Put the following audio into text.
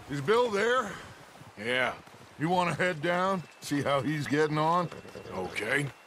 Is Bill there? Yeah, You want to head down? See how he's getting on? okay.